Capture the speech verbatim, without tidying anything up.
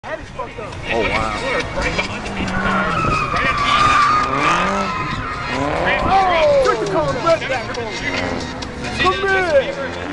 Oh, wow. Oh! Take the corner. Come here.